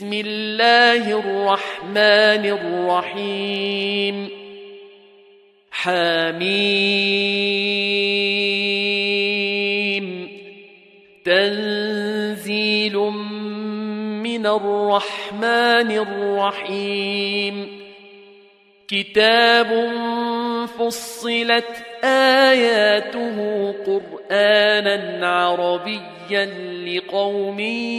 بسم الله الرحمن الرحيم حميم تنزيل من الرحمن الرحيم كتاب فصلت آياته قرآنا عربيا لقوم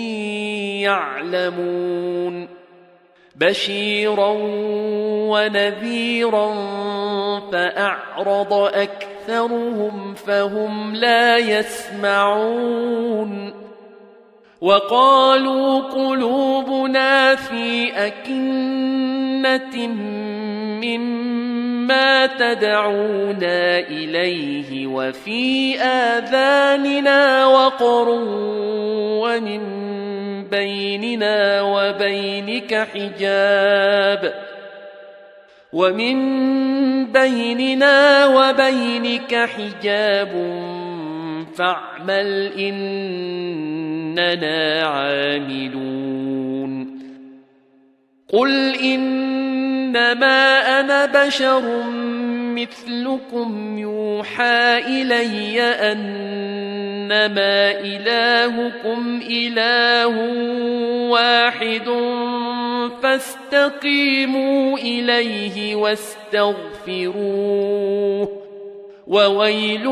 يعلمون بشيرا ونذيرا فأعرض أكثرهم فهم لا يسمعون وقالوا قلوبنا في أكنة مما تدعونا إليه وفي آذاننا وقر ومن بيننا وبينك حجاب فاعمل إننا عاملون قل إنما أنا بشر مثلكم يوحى إلي أنما إلهكم إله واحد فاستقيموا إليه واستغفروه وويل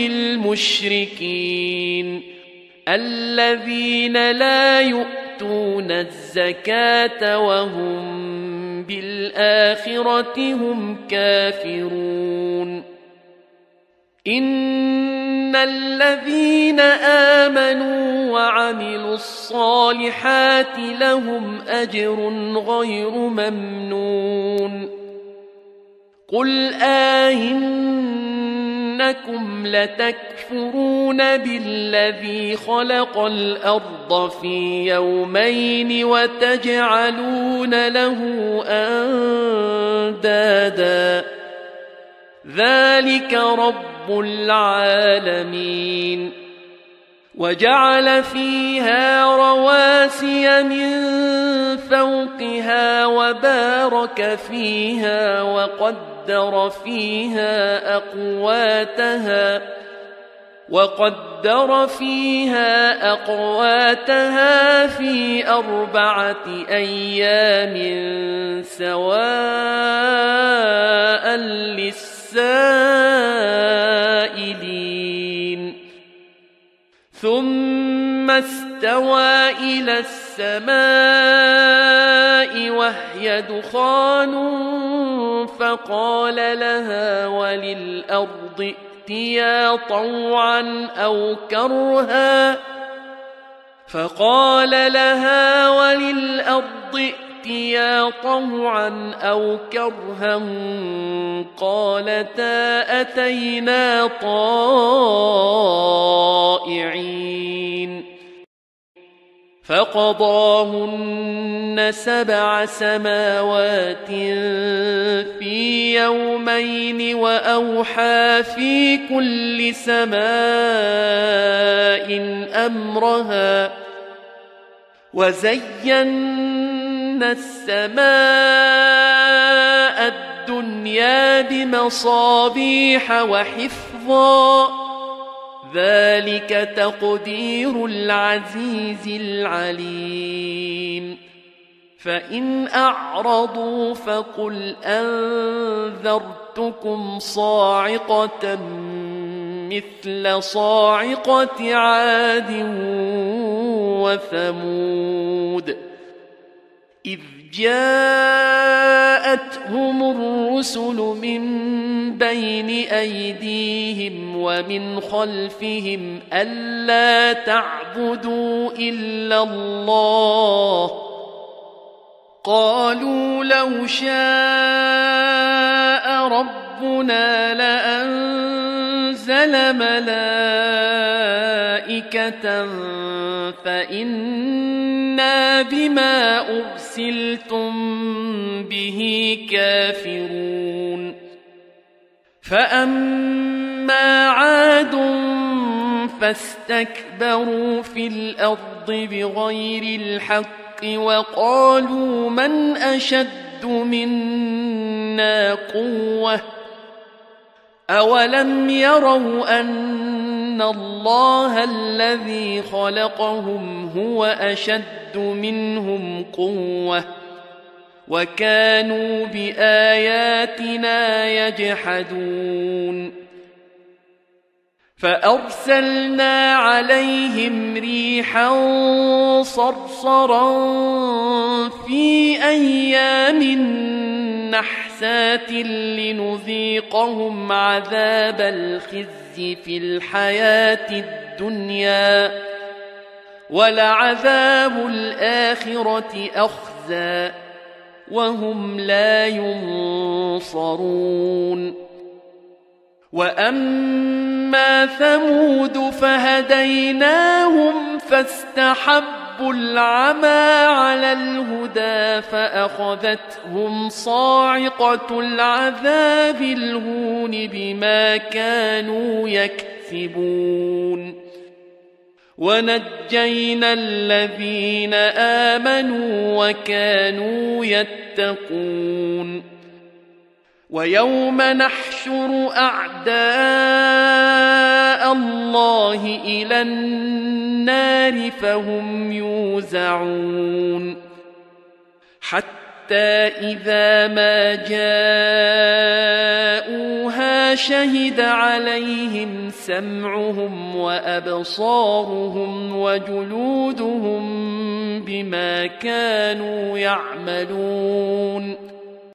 للمشركين الذين لا يؤتون الزكاة وهم بالآخرة هم كافرون إن الذين آمنوا وعملوا الصالحات لهم أجر غير ممنون قل إنكم لتكفرون بالذي خلق الأرض في يومين وتجعلون له أندادا ذلك رب العالمين وجعل فيها رواسي من فوقها وبارك فيها وقدر فيها أقواتها في 4 أيام سواء للسائلين ثم استوى إلى السماء وهي دخان فقال لها وللأرض ائتيا طوعا أو كرها قالتا أتينا طائعين فقضاهن 7 سماوات في يومين وأوحى في كل سماء أمرها وزينا السماء الدنيا بمصابيح وحفظا ذلك تقدير العزيز العليم فإن أعرضوا فقل أنذرتكم صاعقة مثل صاعقة عاد وثمود إذ جاءتهم الرسل من بين أيديهم ومن خلفهم ألا تعبدوا إلا الله قالوا لو شاء ربنا لأنزل ملائكة فإنا بما أرسلتم به كافرون فأما عاد فاستكبروا في الأرض بغير الحق وقالوا من أشد منا قوة أولم يروا أن الله الذي خلقهم هو أشد منهم قوة وكانوا بآياتنا يجحدون فأرسلنا عليهم ريحا صرصرا في أيام نحسات لنذيقهم عذاب الخزي في الحياة الدنيا ولعذاب الآخرة أخزى وهم لا ينصرون وأما ثمود فهديناهم فاستحبوا العمى على الهدى فأخذتهم صاعقة العذاب الهون بما كانوا يكسبون ونجينا الذين آمنوا وكانوا يتقون ويوم نحشر أعداء الله إلى النار فهم يوزعون حتى إذا ما جاءوها شهد عليهم سمعهم وأبصارهم وجلودهم بما كانوا يعملون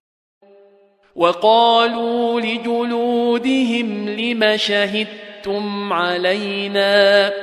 وقالوا لجلودهم لم شهدتم علينا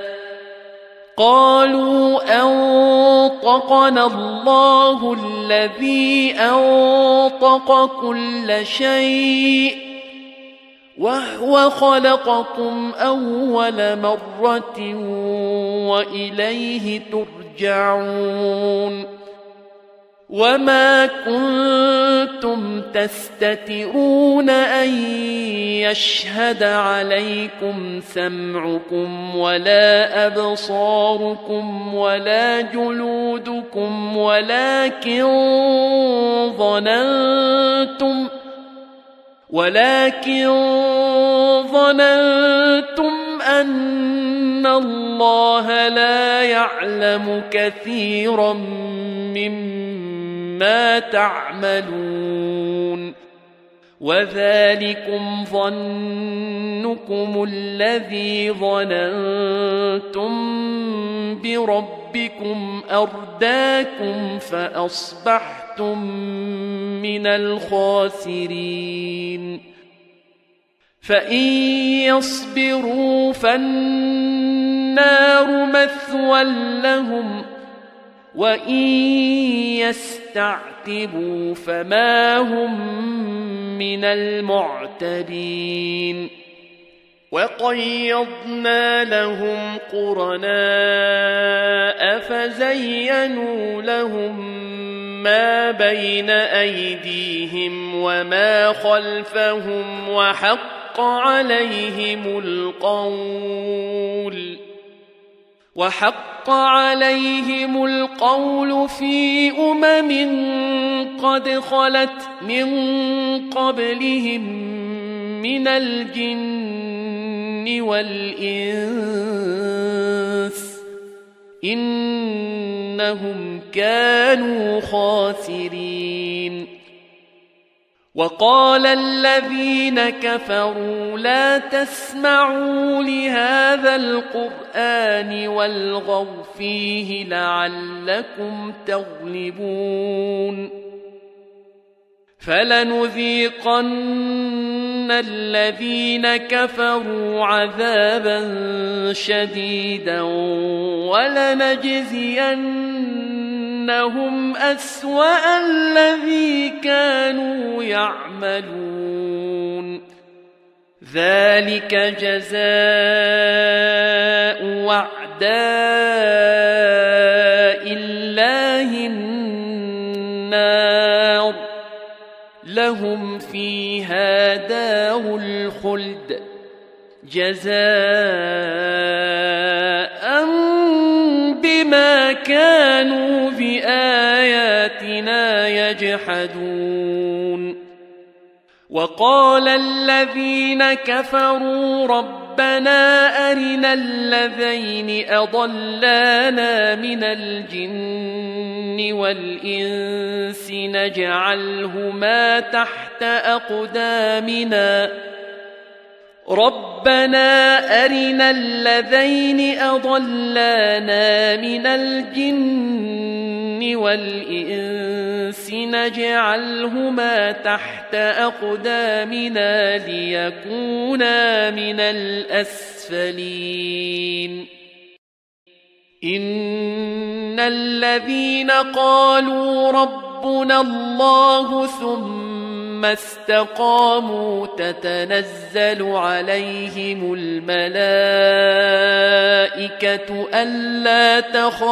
قالوا أنطقنا الله الذي أنطق كل شيء وهو خلقكم أول مرة وإليه ترجعون وما كنتم تستترون أن يشهد عليكم سمعكم ولا أبصاركم ولا جلودكم ولكن ظننتم أن الله لا يعلم كثيرا مما تعملون وذلكم ظنكم الذي ظننتم بربكم أرداكم فأصبحتم من الخاسرين فإن يصبروا فالنار مثوى لهم وإن يستعتبوا فما هم من المعتدين وقيضنا لهم قرناء فزينوا لهم ما بين أيديهم وما خلفهم وحق عليهم القول في قد خلت من قبلهم من الجن والإنس إنهم كانوا خاسرين وقال الذين كفروا لا تسمعوا لهذا القرآن والغوا فيه لعلكم تغلبون فلنذيقن الذين كفروا عذابا شديدا ولنجزينهم أسوأ الذي كانوا يعملون ذلك جزاء أعداء الله النار لهم فيها دار الخلد جزاء بما كانوا بآياتنا يجحدون وقال الذين كفروا ربنا أرنا الذين أضلانا من الجن والإنس نجعلهما تحت أقدامنا ربنا أرنا الذين أضلانا من الجن والإنس نجعلهما تحت أقدامنا ليكونا من الأسفلين إن الذين قالوا ربنا الله ثم استقاموا تتنزل عليهم الملائكة ألا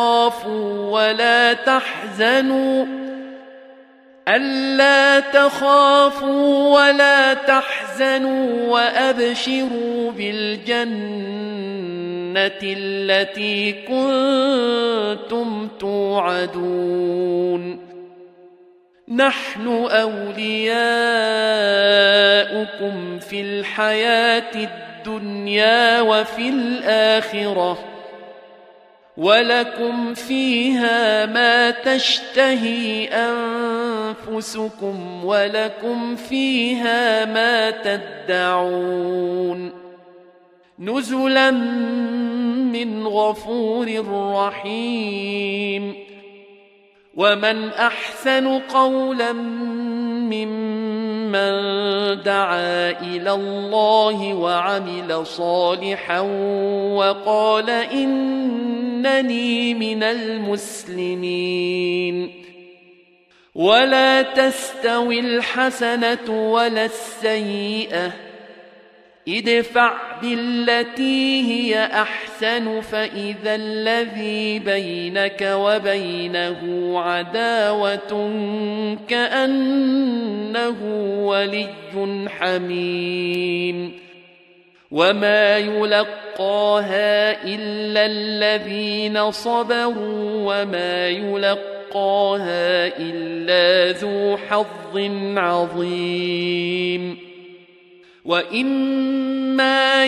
تخافوا ولا تحزنوا وأبشروا بالجنة التي كنتم توعدون نحن أولياؤكم في الحياة الدنيا وفي الآخرة ولكم فيها ما تشتهي أنفسكم ولكم فيها ما تدعون نزلا من غفور رحيم ومن أحسن قولا ممن دعا إلى الله وعمل صالحا وقال إنني من المسلمين ولا تستوي الحسنة ولا السيئة ادفع بالتي هي أحسن فإذا الذي بينك وبينه عداوة كأنه ولي حميم وما يلقاها إلا الذين صبروا وما يلقاها إلا ذو حظ عظيم وإما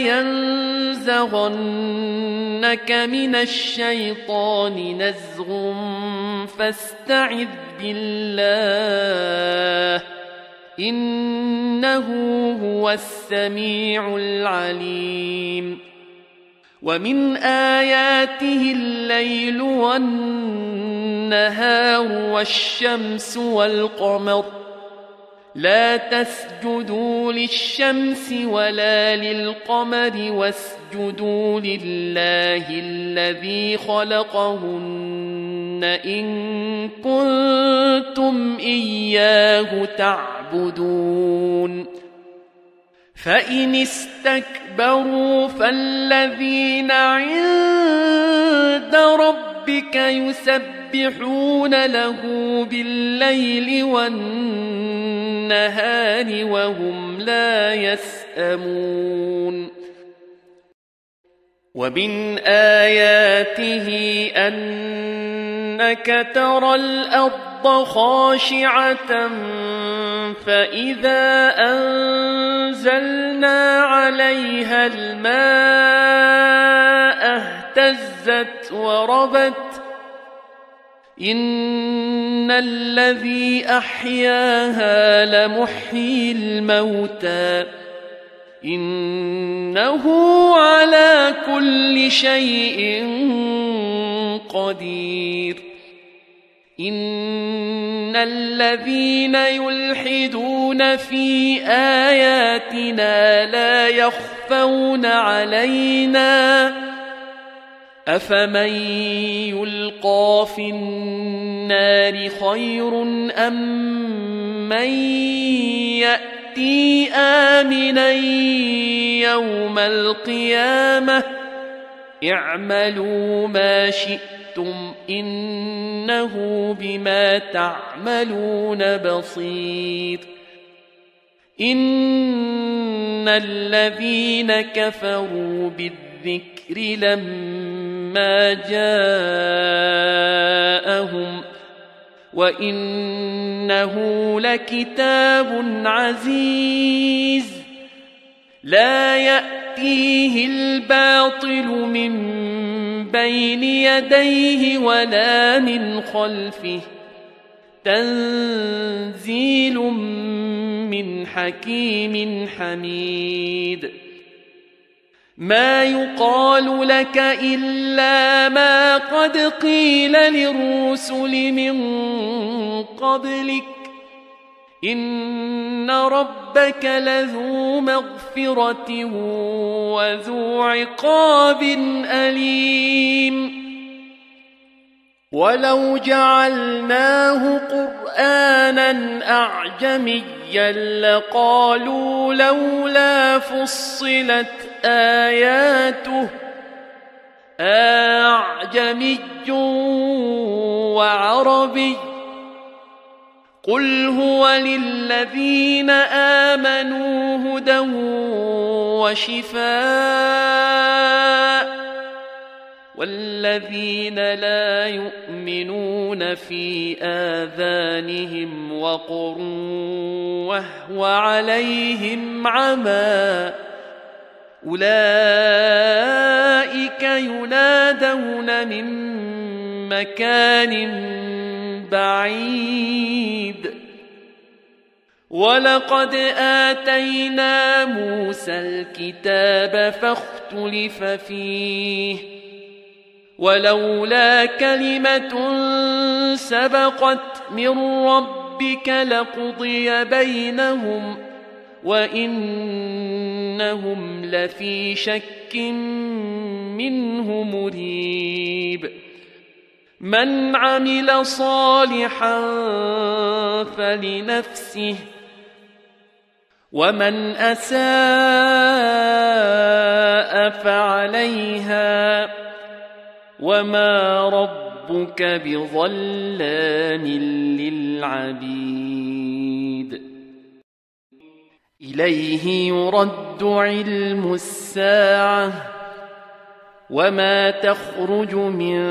ينزغنك من الشيطان نزغ فاستعذ بالله إنه هو السميع العليم ومن آياته الليل والنهار والشمس والقمر لا تسجدوا للشمس ولا للقمر واسجدوا لله الذي خلقهن إن كنتم إياه تعبدون فإن استكبروا فالذين عند ربك يسبحون له بالليل والنهار وهم لا يسأمون ومن آياته أنك ترى الأرض خاشعة فإذا أنزلنا عليها الماء اهتزت وربت إن الذي أحياها لمحيي الموتى إنه على كل شيء قدير إن الذين يلحدون في آياتنا لا يخفون علينا أفمن يلقى في النار خير أم من يأتي آمنا يوم القيامة اعملوا ما شئتم إنه بما تعملون بصير إن الذين كفروا بالذكر لما ما جاءهم وإنه لكتاب عزيز لا يأتيه الباطل من بين يديه ولا من خلفه تنزيل من حكيم حميد ما يقال لك إلا ما قد قيل للرسل من قبلك إن ربك لذو مغفرة وذو عقاب أليم ولو جعلناه قرآنا أعجميا لقالوا لولا فصلت آياته أعجمي وعربي قل هو للذين آمنوا هدى وشفاء والذين لا يؤمنون في آذانهم وقر وهو عليهم عمى أولئك ينادون من مكان بعيد ولقد آتينا موسى الكتاب فاختلف فيه ولولا كلمة سبقت من ربك لقضي بينهم وإنهم لفي شك منه مريب من عمل صالحا فلنفسه ومن أساء فعليها وما ربك بظلام للعبيد إليه يرد علم الساعة وما تخرج من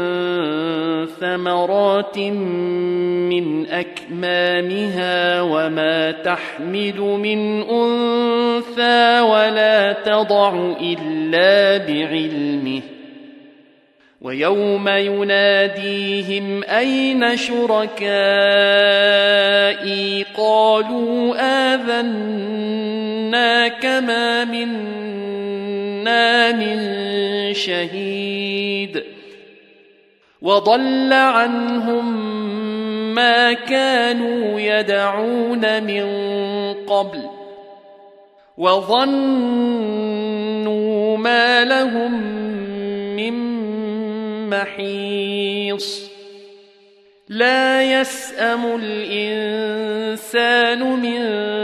ثمرات من أكمامها وما تحمل من أنثى ولا تضع إلا بعلمه ويوم يناديهم أين شركائي قالوا آذناك ما منا من شهيد وضل عنهم ما كانوا يدعون من قبل وظنوا ما لهم من محيص لا يسأم الإنسان من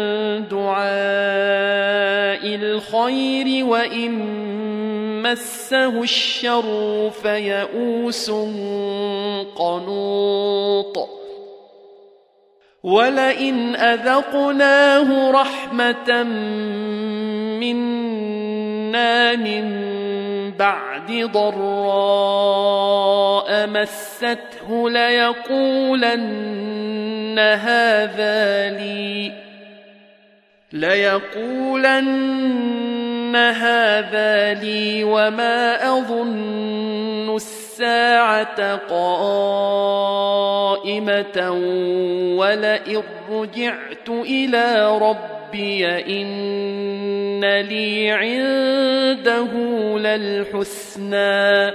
دعاء الخير وإن مسه الشر فيئوس قنوط ولئن أذقناه رحمة منا من بعد ضراء مسته ليقولن هذا لي وما أظن الساعة قائمة ولئن رجعت إلى ربي إن لي عنده للحسنى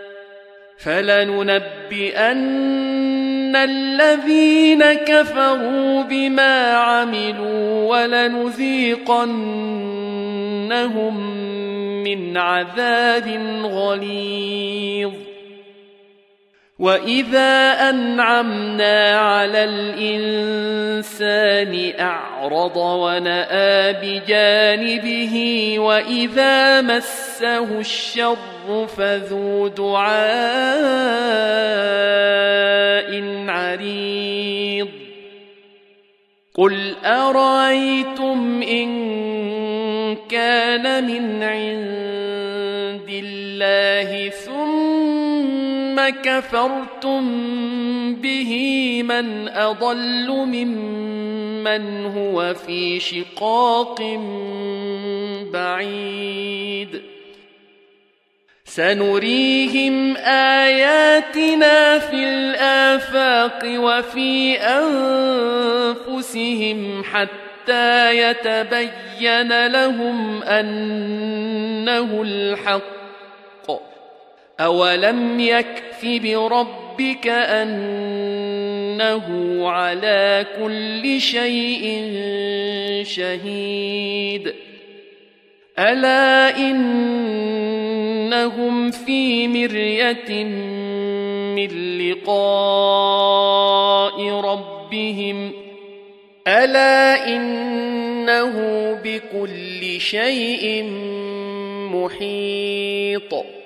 فلننبئن الذين كفروا بما عملوا ولنذيقنهم من عذاب غليظ وإذا أنعمنا على الإنسان أعرض ونأى بجانبه وإذا مسه الشر فذو دعاء عريض قل أرأيتم إن كان من عند الله ثم ثم كفرتم به من أضل ممن هو في شقاق بعيد سنريهم آياتنا في الآفاق وفي أنفسهم حتى يتبين لهم أنه الحق أولم يكف بربك أنه على كل شيء شهيد ألا إنهم في مرية من لقاء ربهم ألا إنه بكل شيء محيط